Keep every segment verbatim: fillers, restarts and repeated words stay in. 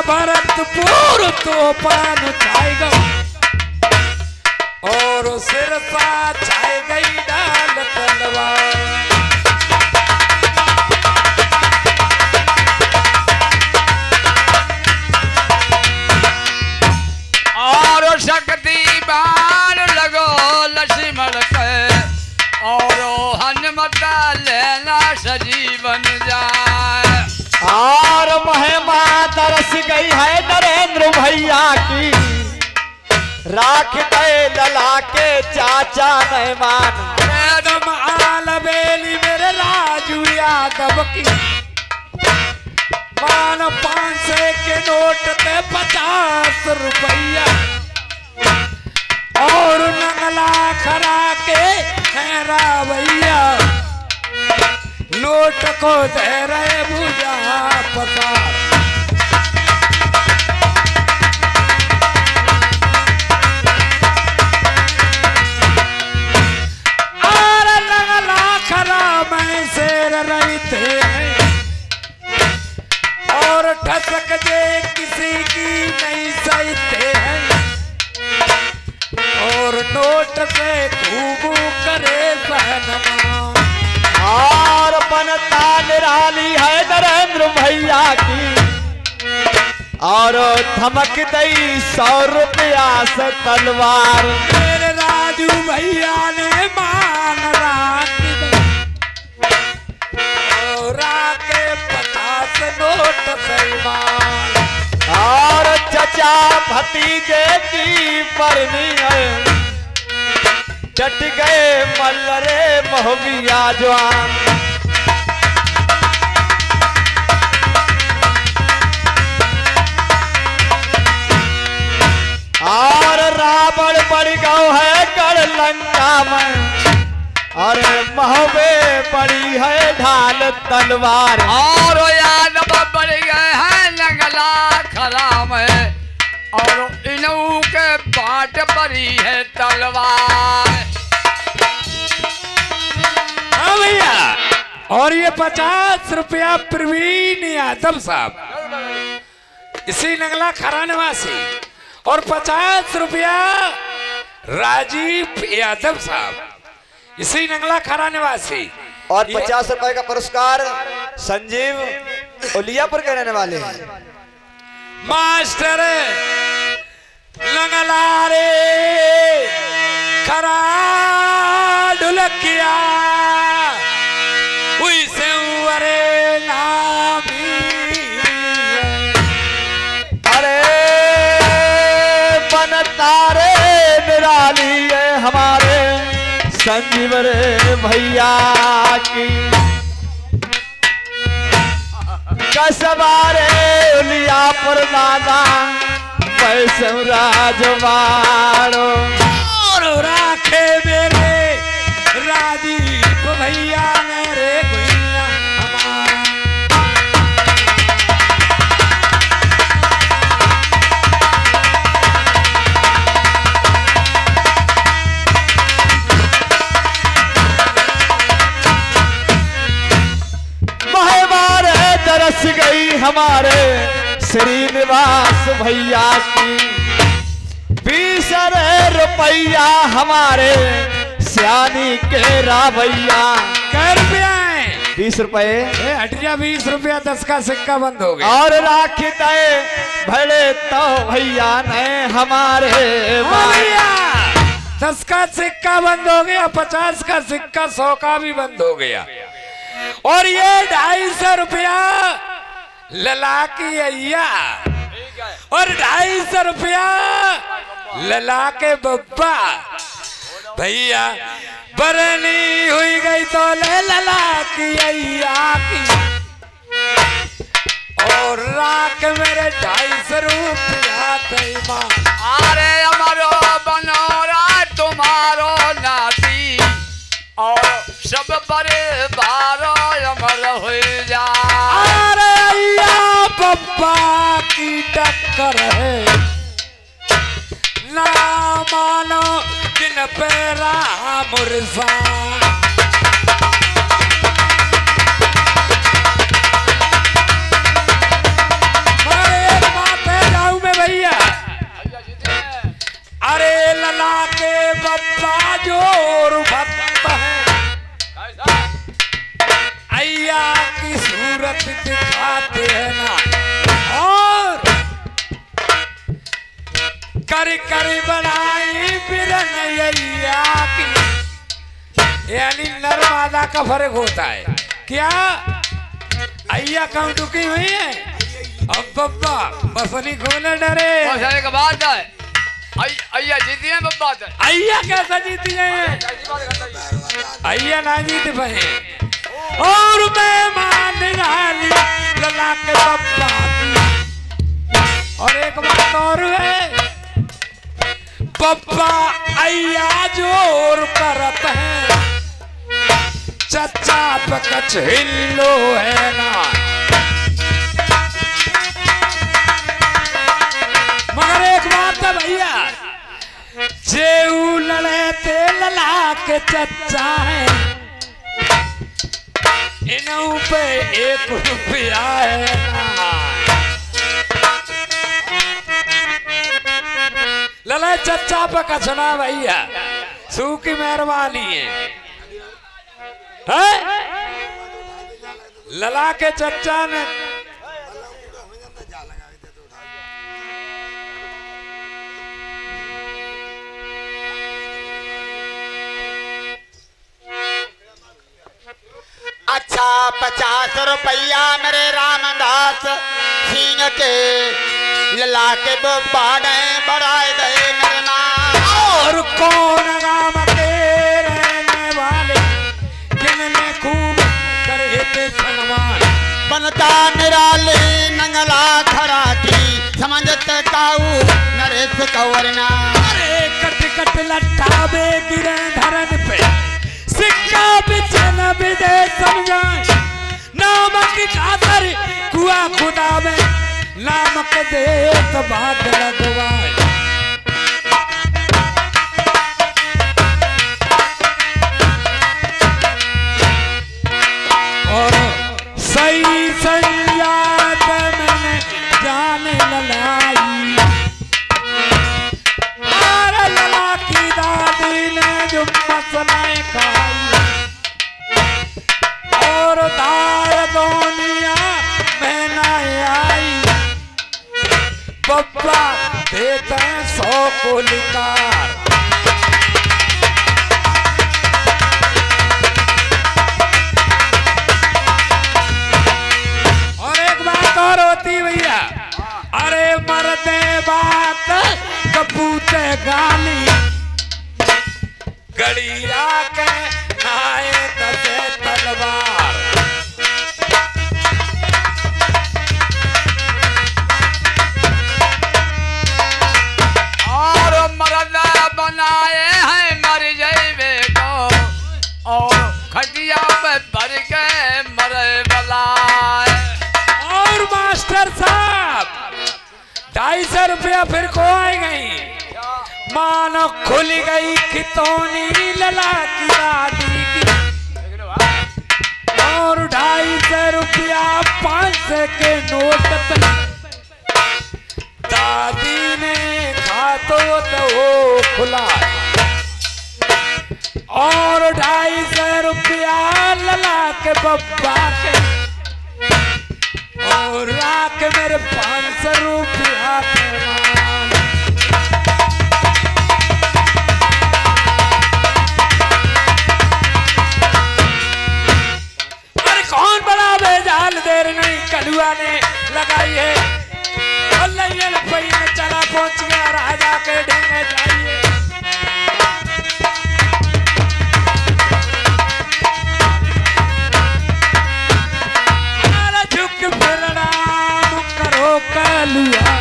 भरतपुर तूफान छाएगा और सिरसा छाए गई डाल तलवार। और शक्ति बाण लगो लक्ष्मण के और हनुमत लेना सजीवन जाए। और महिमा तरस गई है नरेंद्र भैया की, राख दे लला के चाचा मेहमान। मैडम आल बेली मेरे राजू यादव की, मान पांच सौ के नोट पे पचास रुपया और नंगला खरा के हैरा भैया नोट को दे रहे भुजा पसार। और नंगला खरा में शेर रहते हैं और ठसक जे किसी की नहीं सहते हैं और नोट से खूब करे सहनमा। और बनता निराली है नरेंद्र भैया की, और धमक दई सौ रुपया से तलवार। मेरे राजू भैया ने मान राख और राके पचास नोट सैमान। और चचा भतीजे की परनी है, चट गए मल्लरे महुबिया जवान। और रावण बढ़ गौ है गढ़ लंका में, और महुबे बड़ी है ढाल तलवार। और यादव बढ़ गए हैं नंगला खरा में और इनऊ के बाट बड़ी है तलवार। हाँ भैया, और ये पचास रुपया प्रवीण यादव साहब इसी नंगला खरा निवासी, और पचास रुपया राजीव यादव साहब इसी नंगला खरा निवासी, और पचास रुपए का पुरस्कार संजीव उलियापुर के रहने वाले हैं। मास्टर नंगला रे खरा ढुलकिया हुई से अरे नामी। अरे बनता रे निराली है हमारे संजीव रे भैया की, कसबारे उलियापुर दादा पैसे राजवाड़ो। और राखे मेरे राजीव भैया ने रे भैया हमारा। महमार तरस गई हमारे श्रीनिवास भैया की, बीस रुपया हमारे सियानी के रावैया। कै रुपया बीस रुपए हटिया, बीस रुपया दस का सिक्का बंद हो गया। और राख दे भले तो भैया ने हमारे भैया दस का सिक्का बंद हो गया, पचास का सिक्का सौ का भी बंद हो गया, और ये ढाई सौ रुपया लला की अय्या और ढाई सौ रुपया लला के बब्बा। भैया बरनी हुई गई तो ले लला की अय्या की, और राख मेरे ढाई सौ रुपया तैमा। अरे अमरो बनोरा तुम्हारो नाती और सब बड़े बारो अमर हो जा। अरे अय्या बब्बा की टक्कर है, ना मानो जिन पे राम मुरसा। एक बात सूरत दिखाते हैं ना, और कर कर बनाई बिरनैया की, यानी नर मादा का फर्क होता है। क्या अय्या कम टुकी हुई है? अब बब्बा मसली खोले डरे। का बात है, अय्या जीती है बब्बा तो। अय्या कैसा जीती है? अय्या ना जीत पाए। और मैं मान डाली लला के बब्बा की। और एक बात और है, बब्बा अय्या जोर करत है, चचा पे कछ हिल्लो है ना। मगर एक बात है भैया, जेऊ लड़े थे लला के चचा है, इनों पे एक रुपया है ना। लला चचा पे कछना भैया, सू की मेहरबानी है, है? लला के चचा ने अच्छा पचास रुपया मेरे रामदास सिंह के लला के बब्बा गए बढ़ाए दे मेरे नाम। और कौन गाम के रहने वाले जिनने खूब करे थे सन्मान, बनता निराले नंगला खड़ा की समझत काऊ नरेश कवरना। अरे कट कट लट्ठावे गिरे धरन पे, सिक्का बिछे न बिदे समझाए, नामक खातर कुआ खुदा में नामक दे तो भाग लगवाए। और सही संजात मैंने जाने ललाई, अरे लला की दादी ने जो मसले खाई, और दार दुनिया में न आई, बब्बा देते हैं सौ को लिकार। और एक बात और होती भैया, अरे मरते बात कपूते गाली, गड़िया के नाए दसे तलवार। और मरद बनाए हैं मर जाइबे को, और खटिया पे भर के मरे बलाए। और मास्टर साहब ढाई सौ रुपया फिर को आई गई, मानो खुल गई खितौनी लला की दादी की। और ढाई सौ रुपया पांच सौ के नोट दादी ने खातो तो वो खुला, और ढाई सौ रुपया लला के बब्बा के, और राख मेरे पांच सौ रुपया अरे कौन बड़ा बेजाल देर नहीं कलुआ ने लगाई है, लपई में चला पहुंच गया राजा के ढेंगे जाइए। झुक प्रणाम करो कलुआ,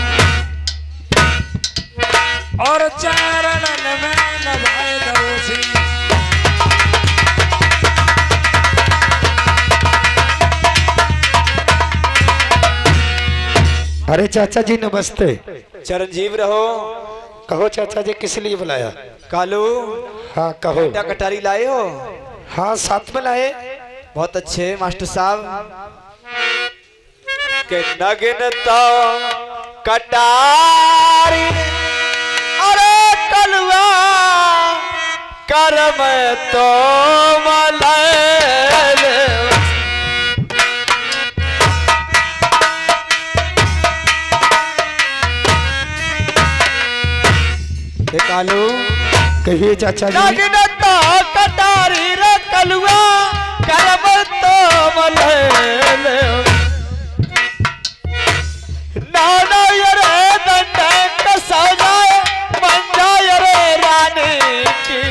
और चरण में नभाए दोषी। अरे चाचा जी नमस्ते। चिरंजीव रहो। कहो चाचा जी किस लिए बुलाया? कालू हाँ कहो। क्या कटारी लाए हो? हाँ साथ में लाए। बहुत अच्छे मास्टर साहब। के नगिन तो कटारी अरे कलुआ करम तो मलय कहिए चाचा जी। नागिन तो कटारी रे कलुआ करब तो मले नाना रे दंडे कसा जाए बन जाए रे रानी की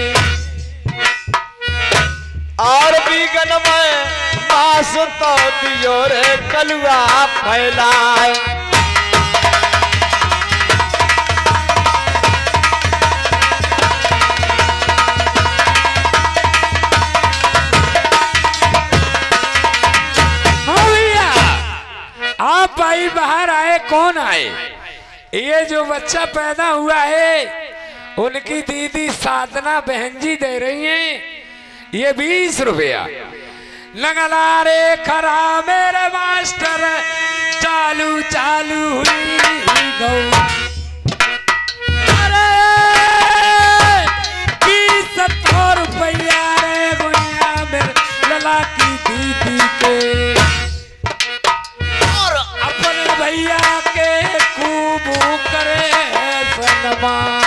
और बीगन में मास तो दियो रे कलुआ फैलाए आप भाई बाहर आए, कौन आए? ये जो बच्चा पैदा हुआ है उनकी दीदी साधना बहन जी दे रही हैं ये बीस रुपया। लगला रे खरा मेरे मास्टर चालू चालू हुई गौ अरे बीस रुपया रे गुनिया मेरे लला की दीदी के भैया के खूब करे सन्मान।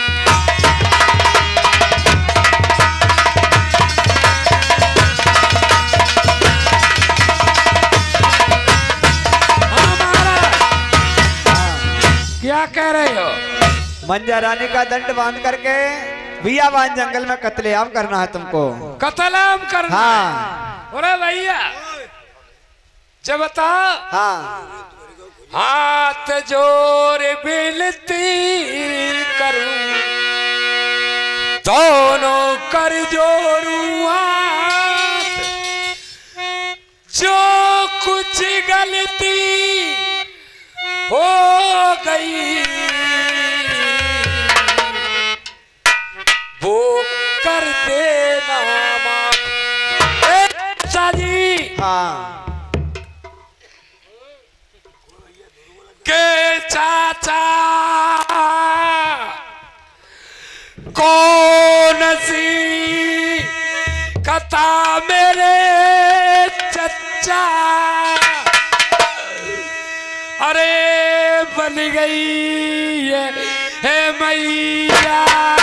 क्या कह रहे हो? मंजा रानी का दंड बांध करके बियाबान जंगल में कत्लेआम करना है तुमको। कत्लेआम करना? हाँ। अरे भैया जब बता। हाँ। हाथ जोर बिनती करूं दोनों कर जोड़ूं हाथ जो कुछ गलती हो गई वो कर देना माफ। जी हाँ। के चाचा कौन सी कथा मेरे चचा अरे बन गई है मैया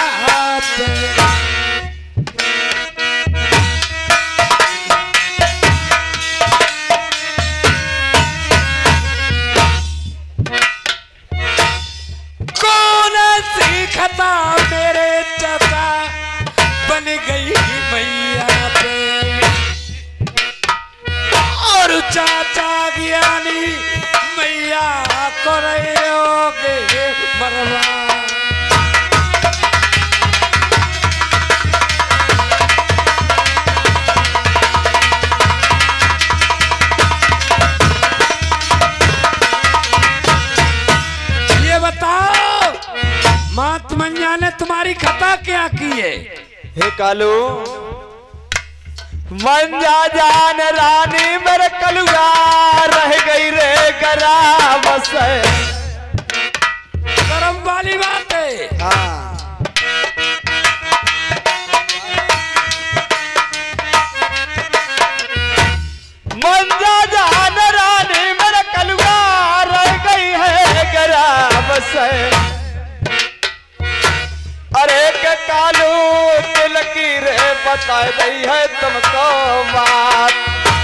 खता मेरे चाचा बन गई मैया पे और चाचा ज्ञानी मैया को रहोगे मरवा। ये बताओ महात्मन्या ने तुम्हारी खता क्या की है? हे कालू मंजा जान रानी मेरे कलुआ रह गई रे गरा बस। शर्म वाली बात है। हाँ। मंजा जान रानी मेरे कलुआ रह गई है गरा बस। अरे के कालू दिल की रे बता रही है तुमको बात।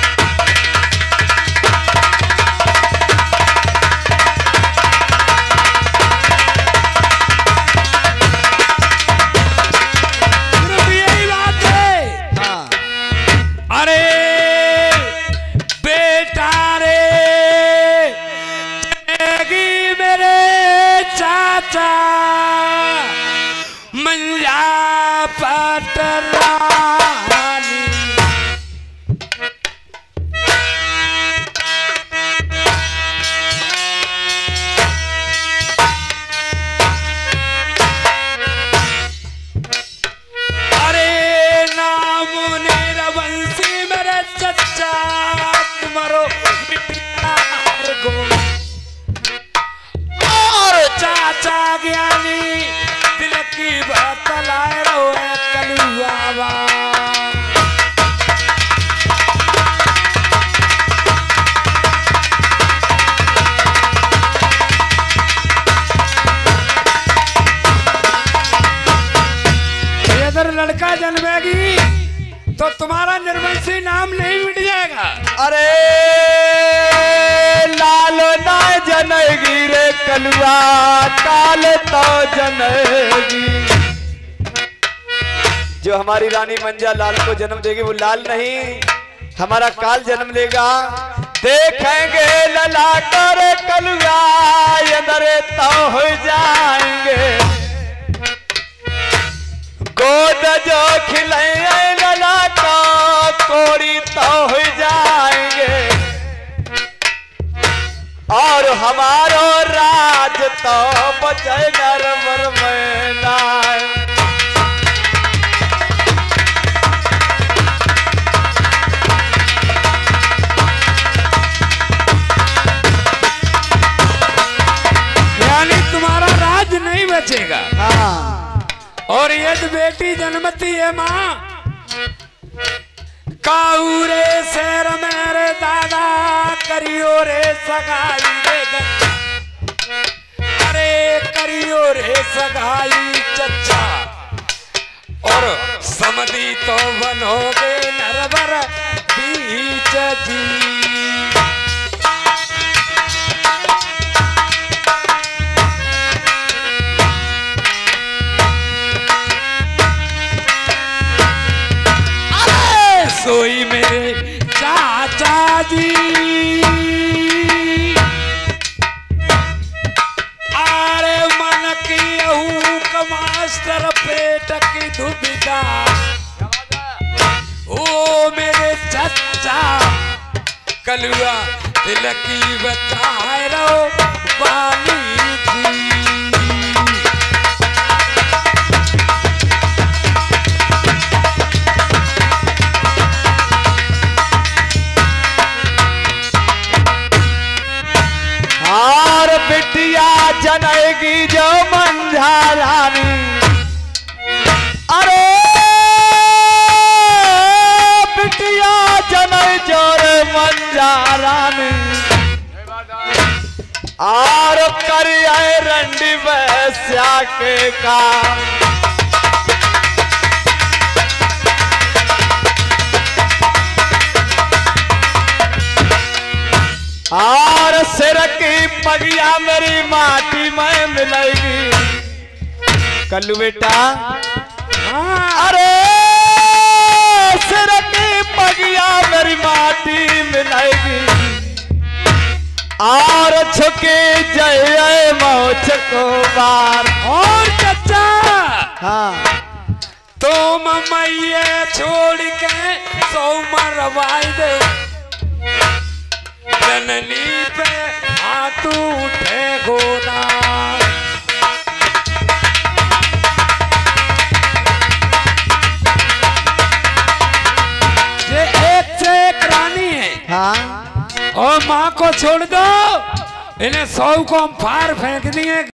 सिर्फ यही बात है। हाँ। अरे बेटा रे मेरे चाचा मंजा पटरानी अरे नाम मेरा बंसी मेरे चचा तुम्हारो और चाचा ज्ञानी की बात लाए रहो कलुआ। जन्मेगी तो तुम्हारा निर्वंशी नाम नहीं मिट जाएगा। अरे लाल ना जनेगी रे कलुआ काल तो जनेगी। जो हमारी रानी मंजा लाल को जन्म देगी वो लाल नहीं हमारा काल जन्म लेगा। देखेंगे लला कर कलुआ अंदर तो हो जाएंगे। गोद जो खिले लला का कोरी तो हो जाएंगे। और हमारो राज तो बचे नरवर में नाय। तुम्हारा राज नहीं बचेगा। हाँ। और यदि बेटी जन्मती है माँ काऊ रे शेर मेरे दादा करियो रे सगाई रे। अरे करियो रे सगाई चचा और समधी तो बनोगे नरवर बीच जी। सोई मेरे चाचा जी आरे मन की मास्टर पेट की दुविधा। ओ मेरे चाचा कलुआ दिल की बताए रहो बानी जी। और बिटिया जनेगी जो मंझा रानी। अरे बिटिया जने जो रे मंझा रानी। और करिए रंडी वैश्या के काम। और सिर की पगिया मेरी माटी में मिलेगी। कल्लू बेटा अरे सिर की पगिया मेरी माटी मिलेगी। और छुके जय मौज को बार। और चचा हाँ तुम मैये छोड़ के सौ मरवाई दे। जननी पे हाथ उठे गोना। ये एक से एक रानी है। हाँ और माँ को छोड़ दो इन्हें सौ को हम फाड़ फेंक दिए।